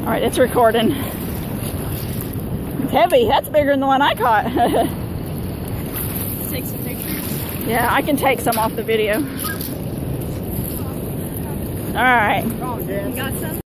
All right, it's recording. It's heavy. That's bigger than the one I caught. Take some pictures. Yeah, I can take some off the video. All right. You got some?